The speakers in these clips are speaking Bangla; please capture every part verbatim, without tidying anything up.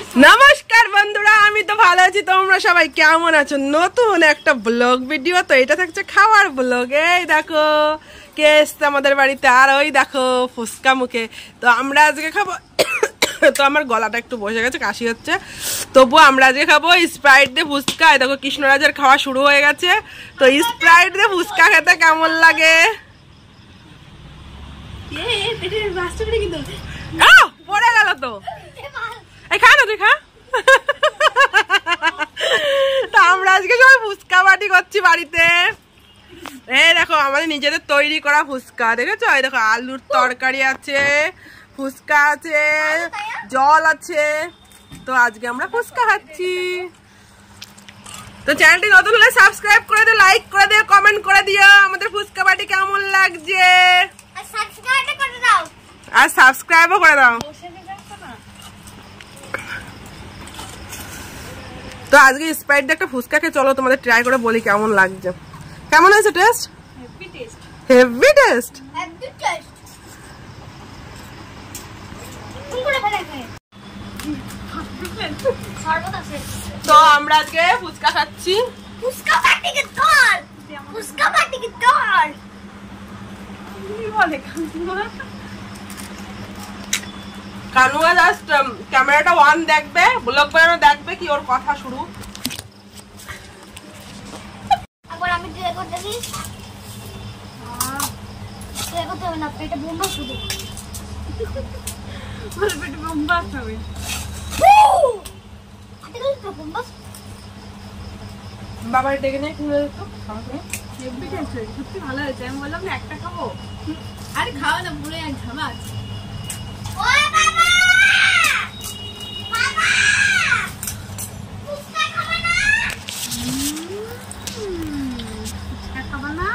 নমস্কার বন্ধুরা, আমি তো ভালো আছি। তোমরা সবাই কেমন আছো? নতুন একটা ব্লগ ভিডিও, তো এটা থাকছে খাওয়ার ব্লগ। এই দেখো কে এসছে আমাদের বাড়িতে, আর ওই দেখো ফুসকা মুখে। তো আমরা আজকে খাবো, তো আমার গলাটা একটু বসে গেছে, কাশি হচ্ছে, তবুও আমরা আজকে খাবো স্প্রাইট দিয়ে ফুসকা। এই দেখো কৃষ্ণরাজের খাওয়া শুরু হয়ে গেছে। তো স্প্রাইট দিয়ে ফুসকা খেতে কেমন লাগে? পড়ে গেল তো, এই খা না তুই খা। তো আমরা আজকে সবাই ফুচকা পার্টি করছি বাড়িতে। এই দেখো আমাদের নিজেদের তৈরি করা ফুচকা, দেখেছো? এই দেখো আলুর তরকারি আছে, ফুচকা আছে, জল আছে। তো আজকে আমরা ফুচকা খাচ্ছি। তো চ্যানেলটি নতুন হলে সাবস্ক্রাইব করে দিও, লাইক করে দিও, কমেন্ট করে দিও আমাদের ফুচকা পার্টি কেমন লাগছে, আর সাবস্ক্রাইবও করে দাও। তো আজকে স্প্রাইট দিয়ে একটা ফুচকা খেয়ে চলো তোমাদের ট্রাই করে বলি কেমন লাগছে। কেমন হয়েছে taste? Heavy taste. Heavy taste. Heavy taste. তো আমরা আজকে ফুচকা খাচ্ছি। ফুচকা পার্টি কে দল, ফুচকা পার্টি কে দল। কি বলে কানুয়া? কানুয়া জাস্ট ক্যামেরাটা অন দেখবে, ব্লগ বানানো দেখবে কি ওর কথা শুরু। একবার আমি ট্রাই করতে দিই। আহ ট্রাই করতে হবে না, পেটে বোম্বা শুধু। ওর পেটে বোম্বা হবে। আতে গেল তো বোম্বা। বাবা ডেকে নিয়ে খেয়ে তো খাওয়া। হেভি টেস্ট হয়েছে, সত্যি ভালো হয়েছে। আমি বললাম না একটা খাবো, আরে খাওয়া না পুরো এক ঝামা আছে। ওই বাবা বাবা ফুচকা খাবে না? ফুচকা খাবে না?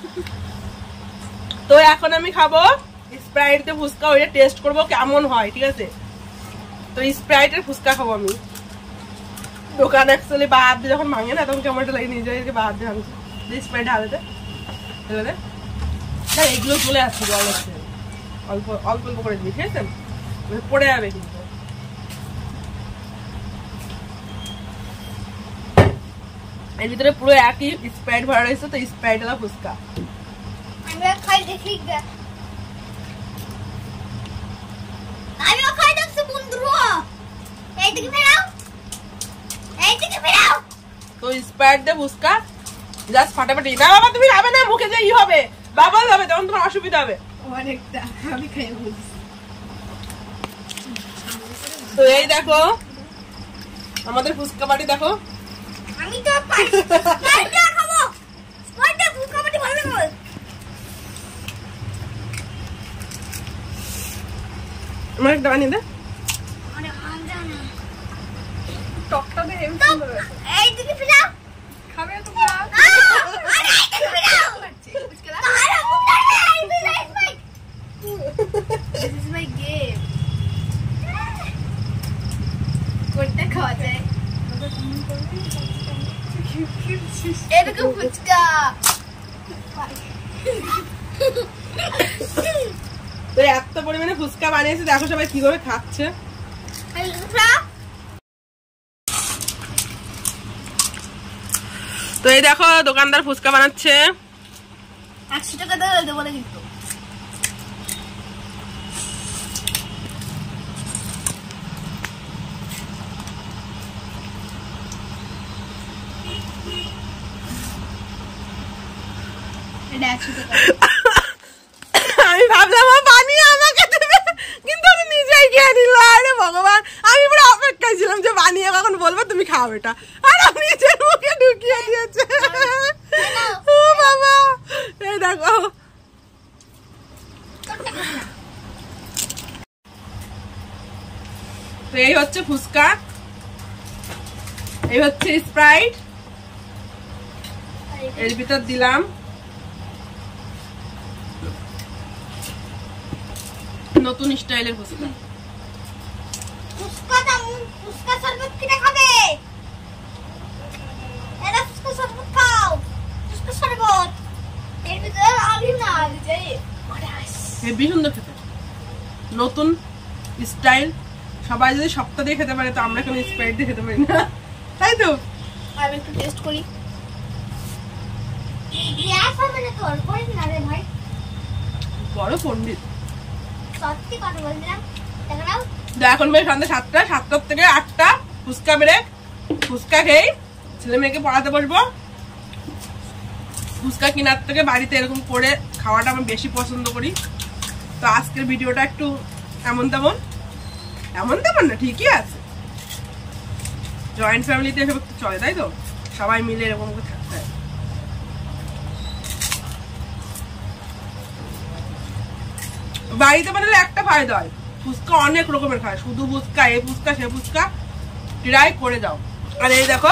তো এখন আমি খাবো স্প্রাইট দিয়ে ফুচকা, ওইটা টেস্ট করবো কেমন হয়, ঠিক আছে? তো স্প্রাইটের ফুচকা খাবো আমি। দোকান অ্যাকচুয়ালি বাদ দিয়ে যখন ভাঙে না তখন কেমন লাগে, নিজে বাদ দিয়ে ভাঙছে। স্প্রাইট ঢালে দে, এগুলো চলে আসছে, জল আসছে, অল্প অল্প অল্প করে দিবি, ঠিক আছে? পড়ে যাবে কিন্তু। এর ভিতরে পুরো একই স্প্রাইট ভরা রয়েছে। তো স্প্রাইট আর ফুচকা আমরা খাই দেখি। আমিও খাই দেখছি বন্ধুরা। এই দিকে ফেরাও, এই দিকে ফেরাও। তো স্প্রাইট দিয়ে ফুচকা জাস্ট ফাটাফাটি। না বাবা তুমি খাবে না, মুখে যে ই হবে, বাবা হবে, তখন তোমার অসুবিধা হবে অনেকটা। আমি খাই বলছি। তো এই দেখো আমাদের ফুচকা পার্টি, দেখো আমি তো পার্টিটা খাবো, পার্টিটা ফুচকা পার্টি ভালো লাগে। আমার একটা বানিয়ে দে। আরে আনজা না টকটকে হেভি সুন্দর হয়েছে। এই দিকে ফিরাও, খাবে তো না। আরে এই দিকে ফিরাও, ফুচকা না। আরে মুখটা I will like my, this is my game. কোনটা খাওয়া যায়? এরকম ফুচকা। তো এত পরিমাণে ফুচকা বানিয়েছে, দেখো সবাই কিভাবে খাচ্ছে। তো এই দেখো দোকানদার ফুচকা বানাচ্ছে। একশো টাকা দেবো বলে কিন্তু। আমি ভাবলাম বানিয়ে আমাকে দেবে, কিন্তু আমি নিজেই খেয়ে নিল। আরে ভগবান, আমি পুরো অপেক্ষায় ছিলাম যে বানিয়ে কখন বলবো তুমি খাও এটা, আর আমি নিজের মুখে ঢুকিয়ে দিয়েছে। ও বাবা, এই দেখো তো এই হচ্ছে ফুচকা, এই হচ্ছে স্প্রাইট, এর ভিতর দিলাম নতুন স্টাইলের ফুচকা। ফুচকা দাম, ফুচকা শরবত কিনে খাবে? এরা ফুচকা শরবত খাও, ফুচকা শরবত। এর ভিতরে আলু না দিতে, হেভি সুন্দর খেতে, নতুন স্টাইল সবাই যদি শক্ত দিয়ে খেতে পারে তো আমরা কেন স্প্রাইট দিয়ে খেতে পারি না, তাই তো? আমি একটু টেস্ট করি। গ্যাস হবে না তোর করিস না রে ভাই, বড় পণ্ডিত সত্যি কথা বলছিলাম। দেখাও এখন বেশ সন্ধ্যা সাতটা, সাতটার থেকে আটটা ফুচকা ব্রেক। ফুচকা খেয়ে ছেলে মেয়েকে পড়াতে বসবো। ফুচকা কেনার থেকে বাড়িতে এরকম করে খাওয়াটা আমি বেশি পছন্দ করি। তো আজকের ভিডিওটা একটু এমন তেমন, এমন তেমন না, ঠিকই আছে। জয়েন্ট ফ্যামিলিতে এসব একটু চলে, তাই তো? সবাই মিলে এরকম করে থাকতে হয়। বাড়িতে বানালে একটা ফায়দা হয়, ফুচকা অনেক রকমের খায়, শুধু ফুচকা, এই ফুচকা সে ফুচকা, ট্রাই করে যাও। আর এই দেখো,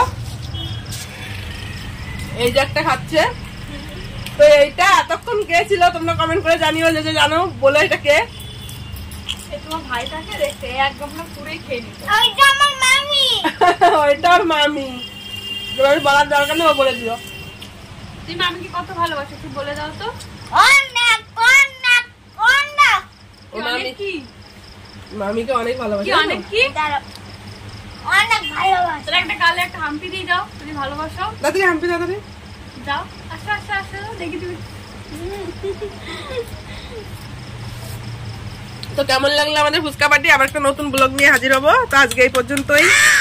এই যে একটা খাচ্ছে, তো এইটা এতক্ষণ কে ছিল তোমরা কমেন্ট করে জানিও, যে জানো বলো এটা কে। তোমার ভাইটাকে দেখতে একদম না পুরোই খেয়ে নিত। ওইটা আমার মামি। ওইটা ওর মামি, আমি বলার দরকার নেই, ও বলে দিও। তুই মামিকে কত ভালোবাসো তুই বলে দাও তো। অনেক অনেক অনেক। ও মামি কি? মামিকে অনেক ভালোবাসে। কি অনেক কি? অনেক ভালোবাসো। তাহলে একটা গালে একটা হাম্পি দিয়ে দাও তুমি ভালোবাসো। দাদি হাম্পি দাও, দাদি যাও। আচ্ছা আচ্ছা আচ্ছা দেখি তুমি। তো কেমন লাগলো আমাদের ফুচকা পার্টি? আবার একটা নতুন ব্লগ নিয়ে হাজির হবো। তো আজকে এই পর্যন্তই।